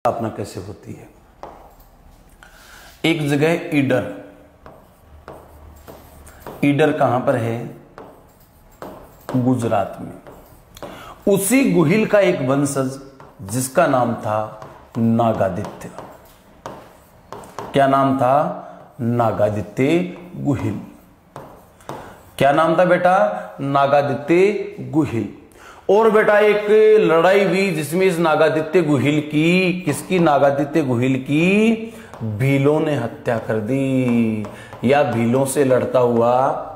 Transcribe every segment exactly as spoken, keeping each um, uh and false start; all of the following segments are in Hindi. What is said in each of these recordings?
स्थापना कैसे होती है। एक जगह ईडर, ईडर कहां पर है? गुजरात में। उसी गुहिल का एक वंशज जिसका नाम था नागादित्य। क्या नाम था? नागादित्य गुहिल। क्या नाम था बेटा? नागादित्य गुहिल। और बेटा एक लड़ाई हुई जिसमें इस नागादित्य गुहिल की, किसकी? नागादित्य गुहिल की भीलों ने हत्या कर दी, या भीलों से लड़ता हुआ,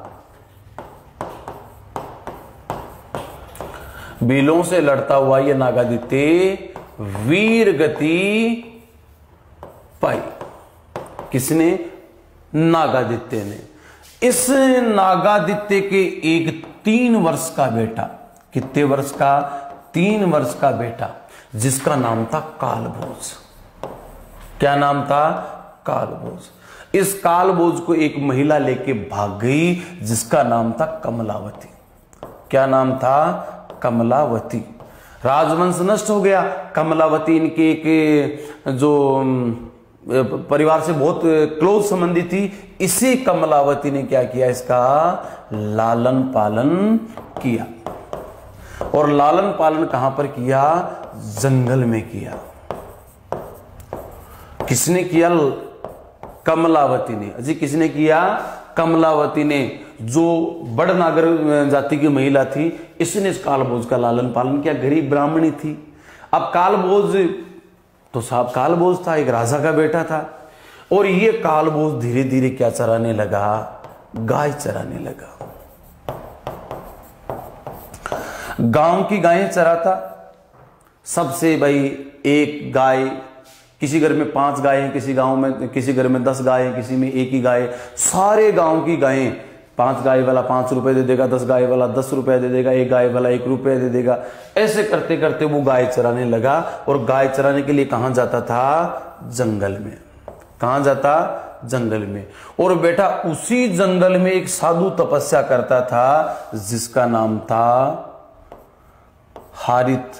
भीलों से लड़ता हुआ यह नागादित्य वीर गति पाई। किसने? नागादित्य ने। इस नागादित्य के एक तीन वर्ष का बेटा, कितने वर्ष का? तीन वर्ष का बेटा, जिसका नाम था कालभोज। क्या नाम था? कालभोज। इस कालभोज को एक महिला लेके भाग गई जिसका नाम था कमलावती। क्या नाम था? कमलावती। राजवंश नष्ट हो गया। कमलावती इनके एक जो परिवार से बहुत क्लोज संबंधी थी। इसी कमलावती ने क्या किया? इसका लालन पालन किया। और लालन पालन कहां पर किया? जंगल में किया। किसने किया? कमलावती ने। अजी किसने किया? कमलावती ने, जो बड़ नागर जाति की महिला थी, इसने इस कालभोज का लालन पालन किया। गरीब ब्राह्मणी थी। अब कालभोज तो साहब कालभोज था, एक राजा का बेटा था। और ये कालभोज धीरे धीरे क्या चराने लगा? गाय चराने लगा। गांव की गायें चराता। सबसे भाई एक गाय, किसी घर में पांच गायें, किसी गांव में, किसी घर में दस गायें, किसी में एक ही गाय। सारे गांव की गायें, पांच गाय वाला पांच रुपए दे देगा, दस गाय वाला दस रुपए दे देगा, एक गाय वाला एक रुपए दे देगा। ऐसे करते करते वो गाय चराने लगा। और गाय चराने के लिए कहां जाता था? जंगल में। कहां जाता? जंगल में। और बेटा उसी जंगल में एक साधु तपस्या करता था जिसका नाम था हारित,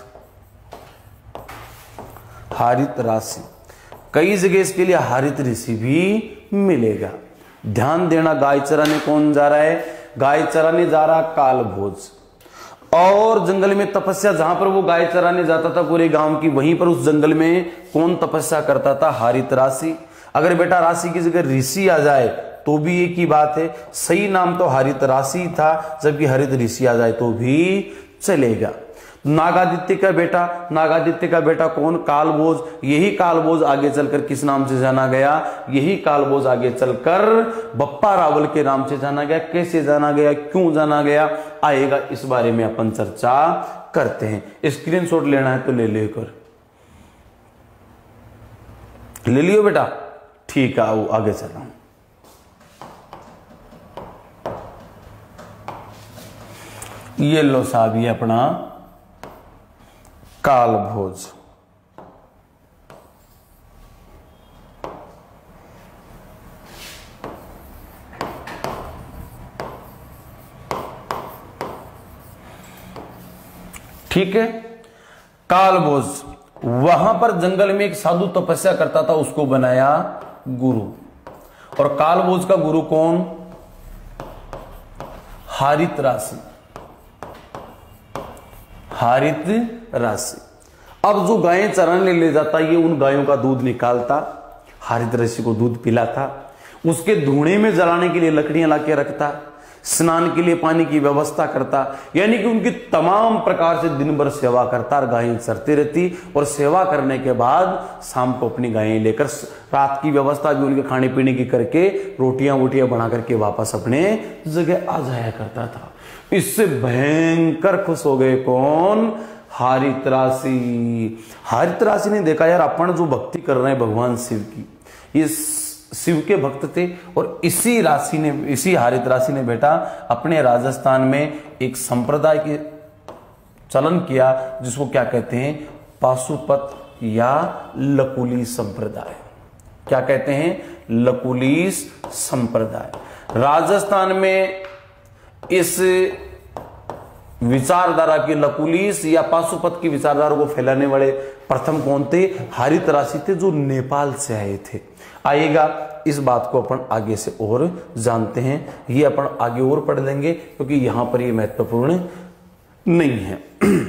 हारित ऋषि। कई जगह इसके लिए हारित ऋषि भी मिलेगा। ध्यान देना, गाय चराने कौन जा रहा है? गाय चराने जा रहा कालभोज। और जंगल में तपस्या, जहां पर वो गाय चराने जाता था पूरे गांव की, वहीं पर उस जंगल में कौन तपस्या करता था? हारित ऋषि। अगर बेटा राशि की जगह ऋषि आ जाए तो भी एक ही बात है। सही नाम तो हारित ऋषि था, जबकि हरित ऋषि आ जाए तो भी चलेगा। नागादित्य का बेटा, नागादित्य का बेटा कौन? कालभोज। यही कालभोज आगे चलकर किस नाम से जाना गया? यही कालभोज आगे चलकर बप्पा रावल के नाम से जाना गया। कैसे जाना गया, क्यों जाना गया, आएगा, इस बारे में अपन चर्चा करते हैं। स्क्रीनशॉट लेना है तो ले लेकर ले लियो बेटा। ठीक है, आओ आगे चल रहा हूं। ये लो साहब, ये अपना कालभोज। ठीक है, कालभोज। वहां पर जंगल में एक साधु तपस्या करता था, उसको बनाया गुरु। और कालभोज का गुरु कौन? हारित ऋषि। हारित ऋषि। अब जो गायें चराने ले जाता, ये उन गायों का दूध निकालता, हारित ऋषि को दूध पिलाता, उसके धुएं में जलाने के लिए लकड़ियां लाके रखता, स्नान के लिए पानी की व्यवस्था करता, यानी कि उनकी तमाम प्रकार से दिन भर सेवा करता। और गायें चरती रहती, और सेवा करने के बाद शाम को अपनी गायें लेकर रात की व्यवस्था भी उनके खाने पीने की करके रोटियां वोटियां बना करके वापस अपने जगह आ जाया करता था। इससे भयंकर खुश हो गए कौन? हारित ऋषि। हारित ऋषि ने देखा, यार अपन जो भक्ति कर रहे हैं भगवान शिव की, ये शिव के भक्त थे। और इसी राशि ने, इसी हारित ऋषि ने बेटा अपने राजस्थान में एक संप्रदाय के चलन किया जिसको क्या कहते हैं? पाशुपत या लकुली संप्रदाय। क्या कहते हैं? लकुलीस संप्रदाय। राजस्थान में इस विचारधारा की लकुलिस या पाशुपत की विचारधारा को फैलाने वाले प्रथम कौन थे? हरितरासी थे, जो नेपाल से आए थे। आएगा, इस बात को अपन आगे से और जानते हैं, ये अपन आगे और पढ़ लेंगे क्योंकि यहां पर ये महत्वपूर्ण नहीं है।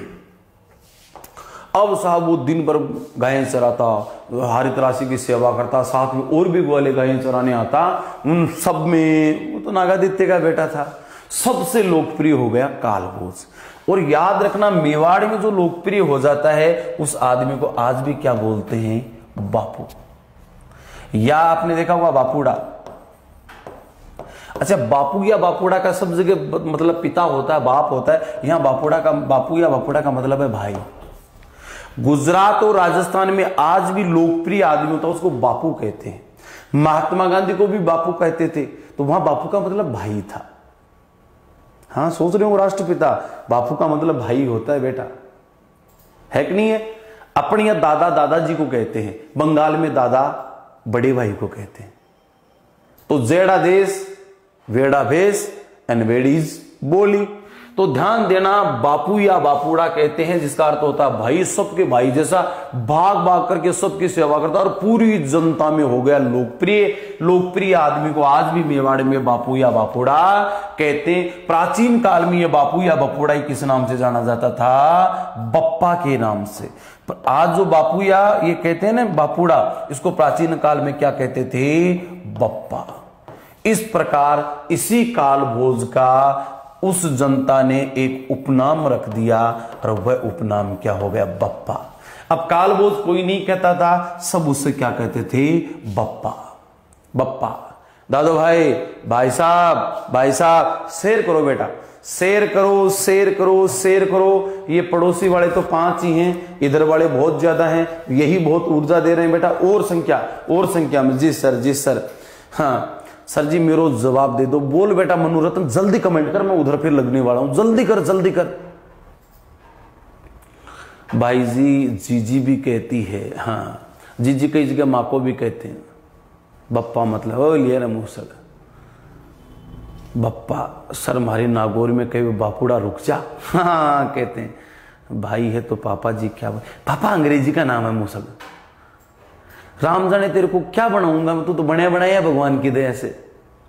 अब साहब वो दिन भर गायें चराता, हरितरासी की सेवा करता, साथ में और भी ग्वाले गायें चराने आता। उन सब में वो तो नागादित्य का बेटा था। सबसे लोकप्रिय हो गया कालभोज। और याद रखना, मेवाड़ में जो लोकप्रिय हो जाता है उस आदमी को आज भी क्या बोलते हैं? बापू। या आपने देखा होगा बापूड़ा। अच्छा, बापू या बापूड़ा का सब जगह मतलब पिता होता है, बाप होता है। यहां बापूड़ा का, बापू या बापूड़ा का मतलब है भाई। गुजरात और राजस्थान में आज भी लोकप्रिय आदमी होता है, उसको बापू कहते हैं। महात्मा गांधी को भी बापू कहते थे, तो वहां बापू का मतलब भाई था। हाँ, सोच रहे हो राष्ट्रपिता, बापू का मतलब भाई होता है बेटा, है कि नहीं है? अपने यहाँ दादा दादाजी को कहते हैं, बंगाल में दादा बड़े भाई को कहते हैं। तो जेड़ा देश वेड़ा भेष एंड वेड़ीज बोली। तो ध्यान देना, बापू या बापूड़ा कहते हैं, जिसका अर्थ होता है भाई, सबके भाई जैसा भाग भाग करके सबकी सेवा करता और पूरी जनता में हो गया लोकप्रिय। लोकप्रिय आदमी को आज भी मेवाड़ में बापू या बापूड़ा कहते हैं। प्राचीन काल में यह बापू या बापूड़ा किस नाम से जाना जाता था? बप्पा के नाम से। पर आज जो बापू या ये कहते हैं ना बापूड़ा, इसको प्राचीन काल में क्या कहते थे? बप्पा। इस प्रकार इसी काल भोज का उस जनता ने एक उपनाम रख दिया और वह उपनाम क्या हो गया? बप्पा। अब कालभोज कोई नहीं कहता था, सब उससे क्या कहते थे? बप्पा। बप्पा। दादू भाई, भाई साहब, भाई साहब, शेर करो बेटा, शेर करो, शेर करो, शेर करो। ये पड़ोसी वाले तो पांच ही हैं, इधर वाले बहुत ज्यादा हैं, यही बहुत ऊर्जा दे रहे हैं बेटा। और संख्या, और संख्या में। जी सर, जी सर। हाँ सर जी, मेरे जवाब दे दो। बोल बेटा मनोरत्न, जल्दी कमेंट कर, मैं उधर फिर लगने वाला हूं। जल्दी कर, जल्दी कर। भाई जी, जीजी भी कहती है। हाँ, जीजी कई जगह माँ को भी कहते हैं। बप्पा मतलब ओ लिया ना मुंह सर। बप्पा सर, हमारी नागौर में कहे बापूड़ा रुक जा। हाँ कहते हैं। भाई है तो पापा जी क्या? पापा अंग्रेजी का नाम है मुसल। राम जाने तेरे को क्या बनाऊंगा मैं, तू तो बनाया बनाया भगवान की दया से।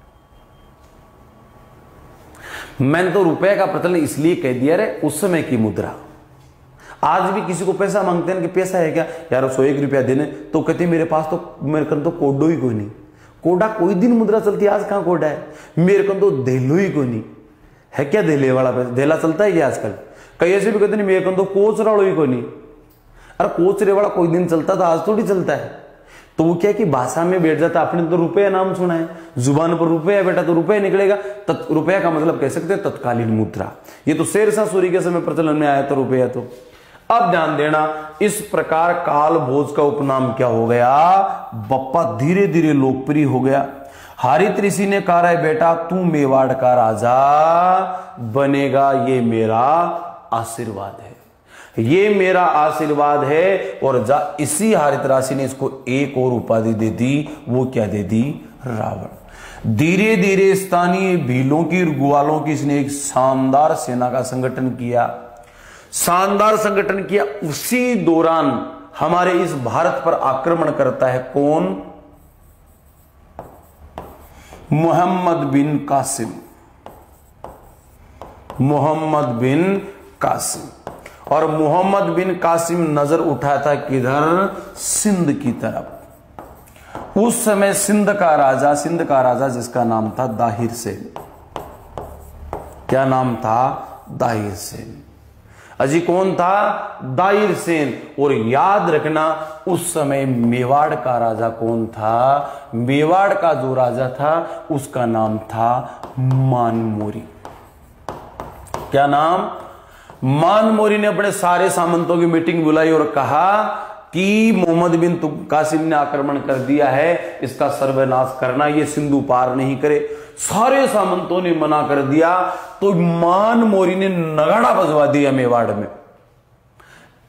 मैंने तो रुपए का प्रचलन इसलिए कह दिया रे, उस समय की मुद्रा। आज भी किसी को पैसा मांगते हैं कि पैसा है क्या यार, सौ एक रुपया देने, तो कहते मेरे पास तो, मेरे कन तो कोडो ही कोई नहीं। कोडा कोई दिन मुद्रा चलती है, आज कहां कोडा है? मेरे कन तो धेलो ही कोई नहीं है। क्या धेले वाला पैसा? धेला चलता है क्या आजकल? कई ऐसे भी कहते नहीं मेरे कन तो कोचरा ही कोई नहीं। अरे कोचरे वाला कोई दिन चलता था, आज थोड़ी चलता है। तो वो क्या कि भाषा में बैठ जाता। आपने तो रुपया नाम सुना है, जुबान पर रुपया बेटा, तो रुपया निकलेगा। रुपया का मतलब कह सकते हैं तत्कालीन मुद्रा। ये तो शेरशाह सूरी के समय प्रचलन में आया था रुपया। तो अब ध्यान देना, इस प्रकार काल भोज का उपनाम क्या हो गया? बप्पा। धीरे धीरे लोकप्रिय हो गया। हरित ऋषि ने कहा है बेटा तू मेवाड़ का राजा बनेगा, ये मेरा आशीर्वाद है, ये मेरा आशीर्वाद है। और जा इसी हरित राशि ने इसको एक और उपाधि दे दी। वो क्या दे दी? रावण। धीरे धीरे स्थानीय भीलों की, ग्वालों की इसने एक शानदार सेना का संगठन किया। शानदार संगठन किया। उसी दौरान हमारे इस भारत पर आक्रमण करता है कौन? मोहम्मद बिन कासिम। मोहम्मद बिन कासिम। और मोहम्मद बिन कासिम नजर उठाता किधर? सिंध की तरफ। उस समय सिंध का राजा, सिंध का राजा जिसका नाम था दाहिर सेन। क्या नाम था? दाहिर सेन। अजी कौन था? दाहिर सेन। और याद रखना उस समय मेवाड़ का राजा कौन था? मेवाड़ का जो राजा था उसका नाम था मानमोरी। क्या नाम? मानमोरी ने अपने सारे सामंतों की मीटिंग बुलाई और कहा कि मोहम्मद बिन कासिम ने आक्रमण कर दिया है, इसका सर्वनाश करना, ये सिंधु पार नहीं करे। सारे सामंतों ने मना कर दिया। तो मानमोरी ने नगाड़ा बजवा दिया मेवाड़ में।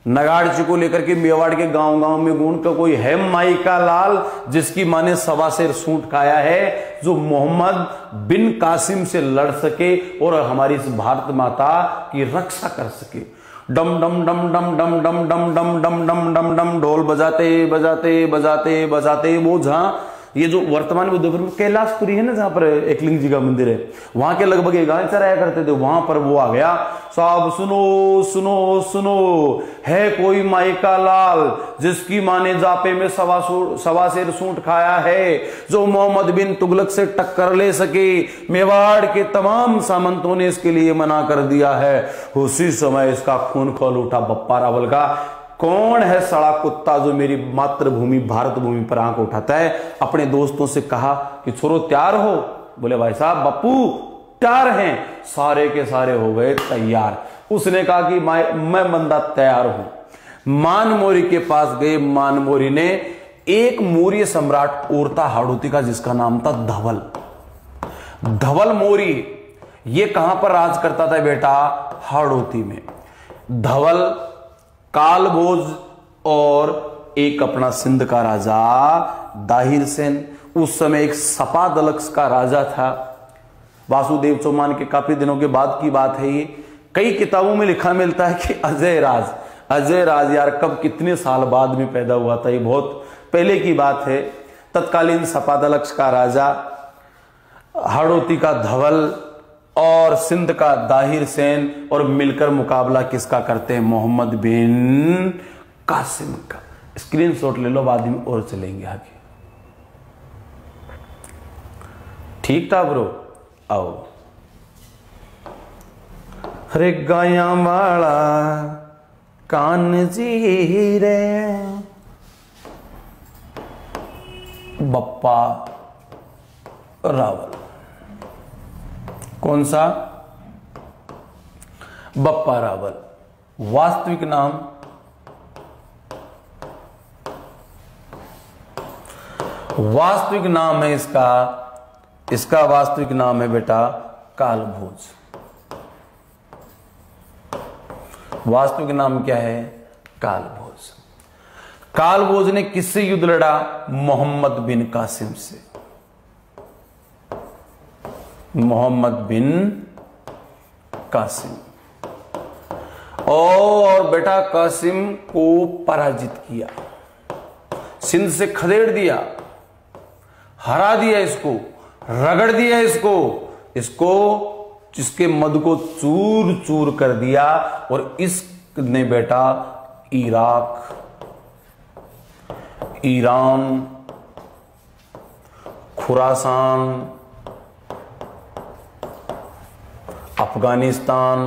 नगाड़ची को लेकर के मेवाड़ के गांव गांव में गुण का कोई है माई का लाल जिसकी मां ने सवा शेर सूंट खाया है, जो मोहम्मद बिन कासिम से लड़ सके और हमारी इस भारत माता की रक्षा कर सके। डम डम डम डम डम डम डम डम डम डम डम डम ढोल बजाते बजाते बजाते बजाते वो जहां ये जो वर्तमान में उदयपुर में कैलाशपुरी है ना, जहां पर एकलिंग जी का मंदिर है, वहां के लगभग एक गाय चराया करते थे, वहां पर वो आ गया। साहब सुनो सुनो सुनो, है कोई माई का लाल जिसकी मां ने जापे में सवा सवा शेर सूंट खाया है, जो मोहम्मद बिन तुगलक से टक्कर ले सके। मेवाड़ के तमाम सामंतों ने इसके लिए मना कर दिया है। उसी समय इसका खून खोल उठा बप्पा रावल का। कौन है सड़ा कुत्ता जो मेरी मातृभूमि भारत भूमि पर आंख उठाता है। अपने दोस्तों से कहा कि छोरो तैयार हो, बोले भाई साहब बप्पू तैयार हैं। सारे के सारे हो गए तैयार। उसने कहा कि मैं बंदा तैयार हूं। मानमोरी के पास गए। मानमोरी ने एक मौर्य सम्राट और था हाड़ौती का, जिसका नाम था धवल। धवल मौर्य ये कहां पर राज करता था बेटा? हाड़ौती में। धवल, कालभोज और एक अपना सिंध का राजा दाहिर सेन, उस समय एक सपादलक्ष का राजा था। वासुदेव चौहान के काफी दिनों के बाद की बात है ये। कई किताबों में लिखा मिलता है कि अजय राज, अजय राज यार कब कितने साल बाद में पैदा हुआ था, ये बहुत पहले की बात है। तत्कालीन सपादलक्ष का राजा, हाड़ौती का धवल और सिंध का दाहिर सेन, और मिलकर मुकाबला किसका करते हैं? मोहम्मद बिन कासिम का। स्क्रीनशॉट ले लो, बाद में और चलेंगे आगे। ठीक था ब्रो? आओ। अरे गाया वाला कान जी रे, बप्पा रावल। कौन सा? बप्पा रावल। वास्तविक नाम वास्तविक नाम है इसका इसका वास्तविक नाम है बेटा कालभोज। वास्तविक नाम क्या है? कालभोज। कालभोज ने किससे युद्ध लड़ा? मोहम्मद बिन कासिम से। मोहम्मद बिन कासिम। और बेटा कासिम को पराजित किया, सिंध से खदेड़ दिया, हरा दिया, इसको रगड़ दिया, इसको इसको जिसके मद को चूर चूर कर दिया। और इसने बेटा इराक, ईरान, खुरासान, अफगानिस्तान,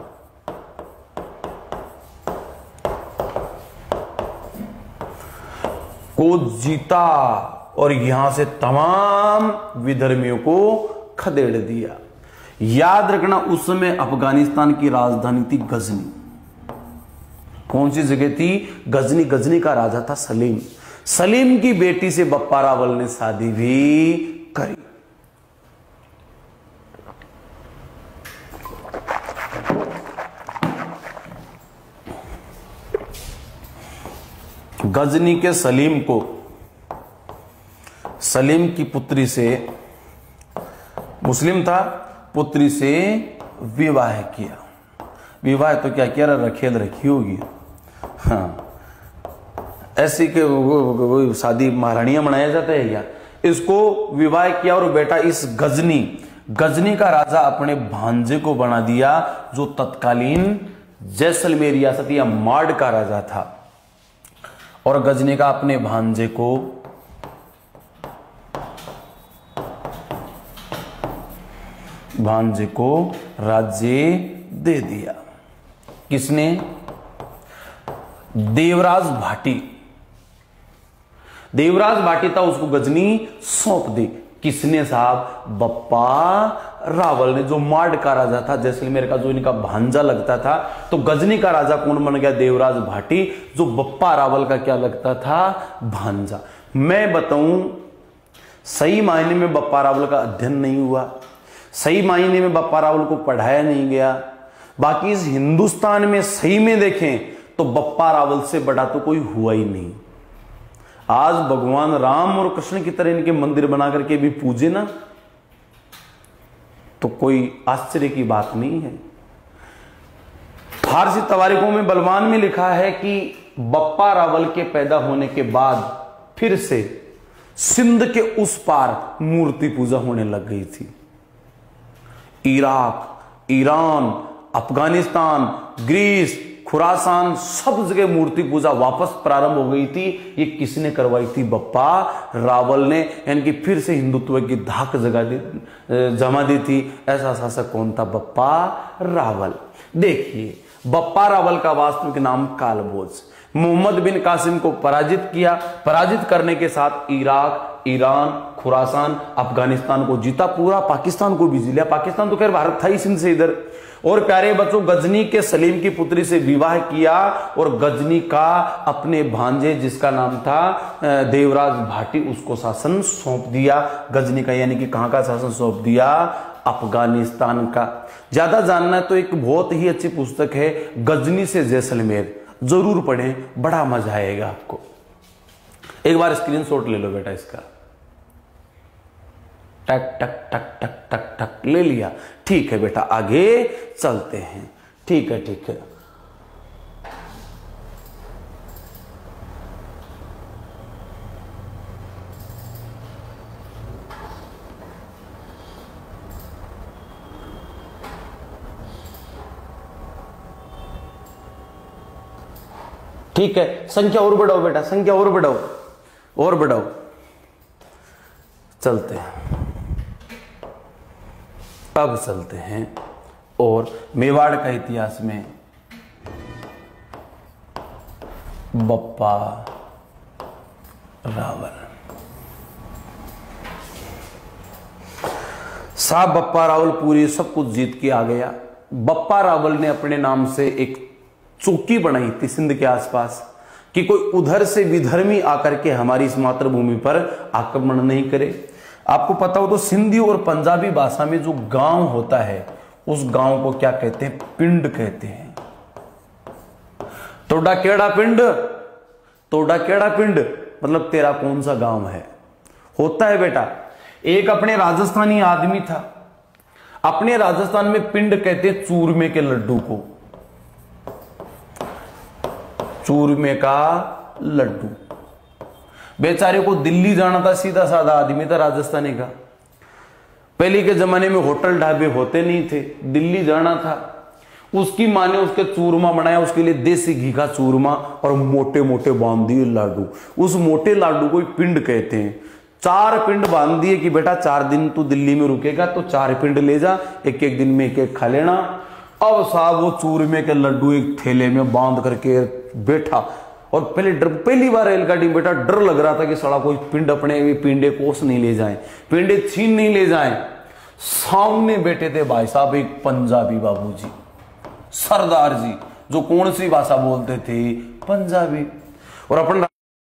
को जीता और यहां से तमाम विधर्मियों को खदेड़ दिया। याद रखना उस समय अफगानिस्तान की राजधानी थी गजनी। कौन सी जगह थी? गजनी। गजनी का राजा था सलीम। सलीम की बेटी से बप्पा रावल ने शादी भी करी। गजनी के सलीम को सलीम की पुत्री से, मुस्लिम था, पुत्री से विवाह किया। विवाह तो क्या किया, रखेल रखी होगी। हाँ, ऐसी के वो शादी महारानियां मनाया जाता है क्या? इसको विवाह किया और बेटा इस गजनी गजनी का राजा अपने भांजे को बना दिया, जो तत्कालीन जैसलमेर रियासत या माड़ का राजा था। और गजनी का अपने भांजे को भांजे को राज्य दे दिया। किसने? देवराज भाटी। देवराज भाटी था, उसको गजनी सौंप दी। किसने साहब? बप्पा रावल ने, जो माड़ का राजा था, जैसलमेर का जो इनका भांजा लगता था। तो गजनी का राजा कौन बन गया? देवराज भाटी, जो बप्पा रावल का क्या लगता था? भांजा। मैं बताऊं, सही मायने में बप्पा रावल का अध्ययन नहीं हुआ, सही मायने में बप्पा रावल को पढ़ाया नहीं गया। बाकी इस हिंदुस्तान में सही में देखें तो बप्पा रावल से बड़ा तो कोई हुआ ही नहीं। आज भगवान राम और कृष्ण की तरह इनके मंदिर बना करके भी पूजे ना, तो कोई आश्चर्य की बात नहीं है। फारसी तवारीखों में बलवान में लिखा है कि बप्पा रावल के पैदा होने के बाद फिर से सिंध के उस पार मूर्ति पूजा होने लग गई थी। Iraq, Iran, Afghanistan, Greece, Khorasan, सब जगह मूर्ति पूजा वापस प्रारंभ हो गई थी। ये किसने करवाई थी? बप्पा रावल ने, यानी कि फिर से हिंदुत्व की धाक जगा दी, जमा दी थी। ऐसा शासक कौन था? बप्पा रावल। देखिए, बप्पा रावल का वास्तविक नाम कालभोज। मोहम्मद बिन कासिम को पराजित किया। पराजित करने के साथ इराक, ईरान, खुरासान, अफगानिस्तान को जीता, पूरा पाकिस्तान को भी जी लिया। पाकिस्तान तो खैर भारत था ही सिंध से इधर। और प्यारे बच्चों, गजनी के सलीम की पुत्री से विवाह किया और गजनी का अपने भांजे, जिसका नाम था देवराज भाटी, उसको शासन सौंप दिया। गजनी का यानी कि कहां का शासन सौंप दिया? अफगानिस्तान का। ज्यादा जानना है तो एक बहुत ही अच्छी पुस्तक है गजनी से जैसलमेर, जरूर पढ़ें, बड़ा मजा आएगा आपको। एक बार स्क्रीनशॉट ले लो बेटा इसका। टक टक टक टक टक टक ले लिया। ठीक है बेटा, आगे चलते हैं। ठीक है ठीक है। ठीक है, संख्या और बढ़ाओ बेटा, संख्या और बढ़ाओ, और बढ़ाओ। चलते हैं, अब चलते हैं और मेवाड़ का इतिहास में बप्पा रावल। साहब बप्पा रावल पूरी सब कुछ जीत के आ गया। बप्पा रावल ने अपने नाम से एक चौकी बनाई थी सिंध के आसपास कि कोई उधर से विधर्मी आकर के हमारी इस मातृभूमि पर आक्रमण नहीं करे। आपको पता हो तो सिंधी और पंजाबी भाषा में जो गांव होता है उस गांव को क्या कहते हैं? पिंड कहते हैं। तोड़ा केड़ा पिंड, तोड़ा केड़ा पिंड मतलब तेरा कौन सा गांव है, होता है बेटा। एक अपने राजस्थानी आदमी था, अपने राजस्थान में पिंड कहते चूरमे के लड्डू को, चूरमे का लड्डू। बेचारे को दिल्ली जाना था, सीधा साधा आदमी था राजस्थानी का। पहले के जमाने में होटल ढाबे होते नहीं थे, दिल्ली जाना था। उसकी माँ ने उसके चूरमा बनाया, उसके लिए देसी घी का चूरमा और मोटे मोटे बांध दिए लाडू। उस मोटे लाडू को पिंड कहते हैं। चार पिंड बांध दिए कि बेटा चार दिन तू दिल्ली में रुकेगा तो चार पिंड ले जा, एक एक दिन में एक एक खा लेना। अब साहब वो चूरमे के लड्डू एक थैले में बांध करके बैठा और पहले डर, पहली बार रेलगाड़ी में बेटा डर लग रहा था कि सड़ा कोई पिंड अपने पिंडे कोस नहीं ले जाए, पिंडे छीन नहीं ले जाए। सामने बैठे थे भाई साहब एक पंजाबी बाबूजी, सरदार जी, जो कौन सी भाषा बोलते थे? पंजाबी। और अपन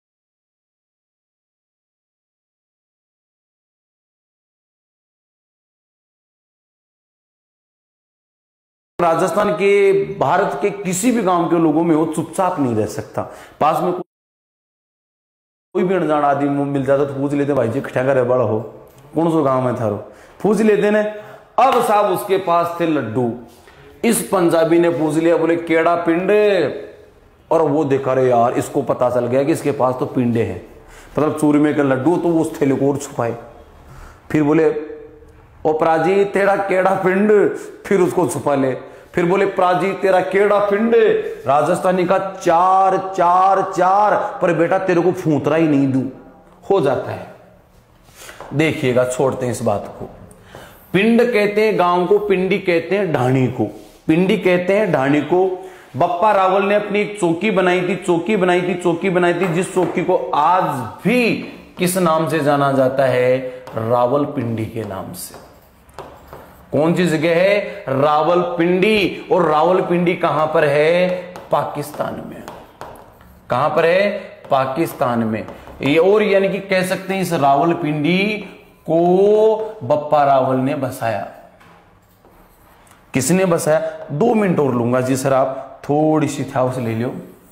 राजस्थान के, भारत के किसी भी गांव के लोगों में वो चुपचाप नहीं रह सकता। पास में कोई भी अनजान आदमी मिल जाता तो पूछ लेते भाई जी कठिया का बड़ा हो, कौन सा गांव में था, पूछ लेते ने। अब साहब उसके पास थे लड्डू। इस पंजाबी ने पूछ लिया, बोले केड़ा पिंडे, और वो देखा रहे यार इसको पता चल गया कि इसके पास तो पिंडे हैं, मतलब चूरमे के लड्डू। तो वो उस थैले को और छुपाए, फिर बोले ओ प्राजी तेरा केड़ा पिंड, फिर उसको छुपा ले। फिर बोले प्राजी तेरा केड़ा पिंड, राजस्थानी का चार चार चार, पर बेटा तेरे को फूंतरा ही नहीं दूं, हो जाता है। देखिएगा, छोड़ते हैं इस बात को। पिंड कहते हैं गांव को, पिंडी कहते हैं ढाणी को, पिंडी कहते हैं ढाणी को। बप्पा रावल ने अपनी एक चौकी बनाई थी, चौकी बनाई थी, चौकी बनाई थी, जिस चौकी को आज भी किस नाम से जाना जाता है? रावलपिंडी के नाम से। कौन सी जगह है? रावलपिंडी। और रावलपिंडी कहां पर है? पाकिस्तान में। कहां पर है? पाकिस्तान में। ये और यानी कि कह सकते हैं इस रावलपिंडी को बप्पा रावल ने बसाया। किसने बसाया? दो मिनट और लूंगा जी सर, आप थोड़ी सी थाउस ले लो।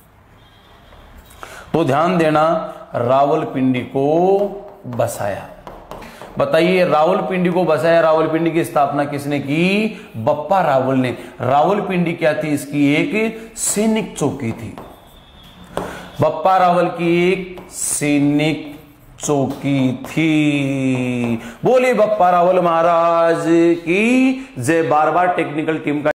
तो ध्यान देना, रावलपिंडी को बसाया। बताइए रावलपिंडी को बसाया, रावलपिंडी की स्थापना किसने की? बप्पा रावल ने। रावलपिंडी क्या थी? इसकी एक सैनिक चौकी थी। बप्पा रावल की एक सैनिक चौकी थी। बोले बप्पा रावल महाराज की जय। बार बार टेक्निकल टीम का